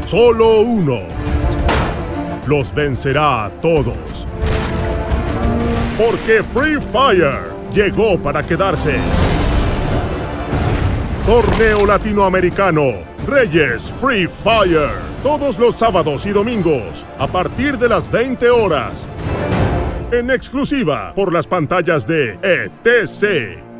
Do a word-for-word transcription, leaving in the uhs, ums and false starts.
Solo uno los vencerá a todos. Porque Free Fire llegó para quedarse. Torneo Latinoamericano Reyes Free Fire. Todos los sábados y domingos a partir de las veinte horas. En exclusiva por las pantallas de E T C.